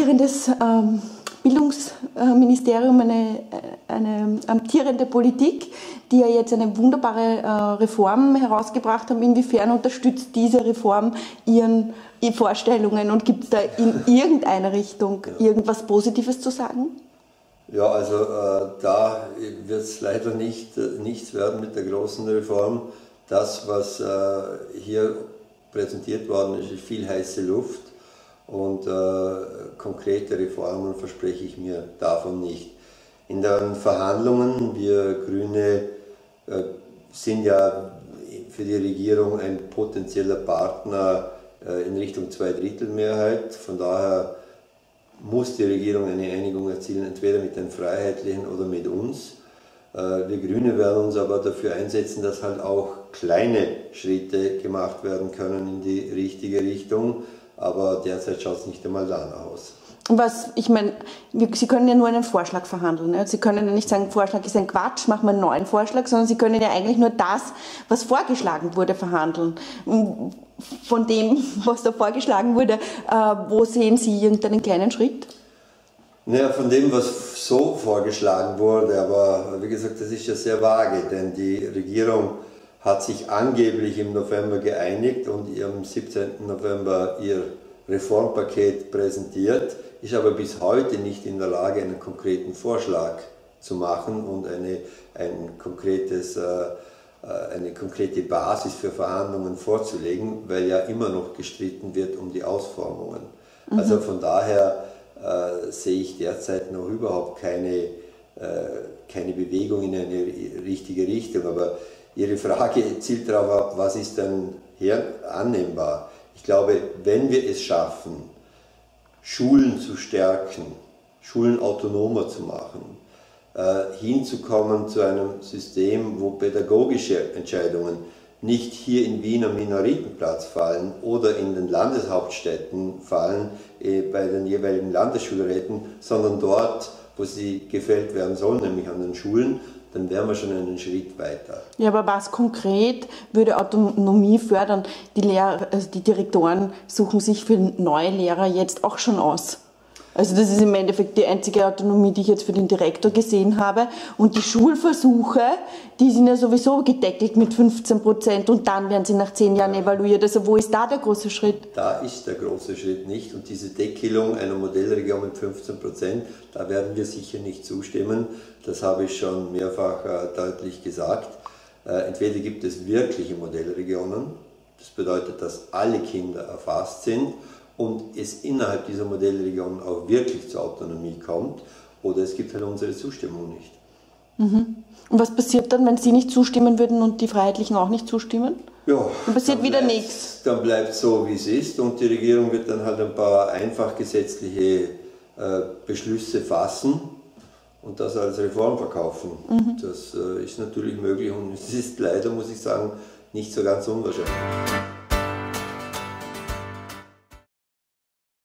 amtierendes Bildungsministerium, eine amtierende Politik, die ja jetzt eine wunderbare Reform herausgebracht haben. Inwiefern unterstützt diese Reform Ihre Vorstellungen und gibt es da in irgendeiner Richtung irgendwas Positives zu sagen? Ja, also da wird es leider nichts werden mit der großen Reform. Das, was hier präsentiert worden ist, ist viel heiße Luft und konkrete Reformen verspreche ich mir davon nicht. In den Verhandlungen, wir Grüne sind ja für die Regierung ein potenzieller Partner in Richtung Zweidrittelmehrheit, von daher muss die Regierung eine Einigung erzielen, entweder mit den Freiheitlichen oder mit uns. Wir Grüne werden uns aber dafür einsetzen, dass halt auch kleine Schritte gemacht werden können in die richtige Richtung, aber derzeit schaut es nicht einmal danach aus. Ich meine, Sie können ja nur einen Vorschlag verhandeln. Ne? Sie können ja nicht sagen, Vorschlag ist ein Quatsch, machen wir einen neuen Vorschlag, sondern Sie können ja eigentlich nur das, was vorgeschlagen wurde, verhandeln. Von dem, was da vorgeschlagen wurde, wo sehen Sie irgendeinen kleinen Schritt? Naja, von dem, was so vorgeschlagen wurde, aber wie gesagt, das ist ja sehr vage, denn die Regierung hat sich angeblich im November geeinigt und am 17. November ihr Reformpaket präsentiert, ist aber bis heute nicht in der Lage, einen konkreten Vorschlag zu machen und eine konkrete Basis für Verhandlungen vorzulegen, weil ja immer noch gestritten wird um die Ausformungen. Also von daher sehe ich derzeit noch überhaupt keine Bewegung in eine richtige Richtung. Aber Ihre Frage zielt darauf ab, was ist denn hier annehmbar? Ich glaube, wenn wir es schaffen, Schulen zu stärken, Schulen autonomer zu machen, hinzukommen zu einem System, wo pädagogische Entscheidungen nicht hier in Wien am Minoritenplatz fallen oder in den Landeshauptstädten fallen, bei den jeweiligen Landesschulräten, sondern dort, wo sie gefällt werden sollen, nämlich an den Schulen, dann wären wir schon einen Schritt weiter. Ja, aber was konkret würde Autonomie fördern? Die Direktoren suchen sich für neue Lehrer jetzt auch schon aus. Also das ist im Endeffekt die einzige Autonomie, die ich jetzt für den Direktor gesehen habe. Und die Schulversuche, die sind ja sowieso gedeckelt mit 15% und dann werden sie nach 10 Jahren evaluiert. Also wo ist da der große Schritt? Da ist der große Schritt nicht. Und diese Deckelung einer Modellregion mit 15%, da werden wir sicher nicht zustimmen. Das habe ich schon mehrfach deutlich gesagt. Entweder gibt es wirkliche Modellregionen, das bedeutet, dass alle Kinder erfasst sind, und es innerhalb dieser Modellregion auch wirklich zur Autonomie kommt, oder es gibt halt unsere Zustimmung nicht. Und was passiert dann, wenn Sie nicht zustimmen würden und die Freiheitlichen auch nicht zustimmen? Ja, dann passiert wieder nichts. Dann bleibt es so, wie es ist, und die Regierung wird dann halt ein paar einfach gesetzliche Beschlüsse fassen und das als Reform verkaufen. Das ist natürlich möglich und es ist leider, muss ich sagen, nicht so ganz unwahrscheinlich.